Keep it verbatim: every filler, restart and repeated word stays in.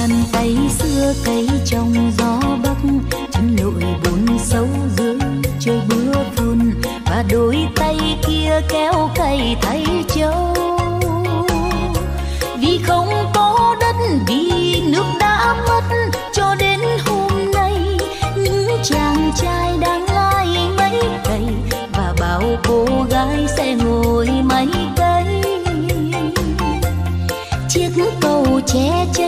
bàn tay xưa cấy trong gió bắc, chân lội bùn sâu dưới trời mưa phùn, và đôi tay kia kéo cày thay châu. Vì không có đất, vì nước đã mất, cho đến hôm nay những chàng trai đang lai mấy cây, và bao cô gái sẽ ngồi mấy cây. Chiếc cầu che chân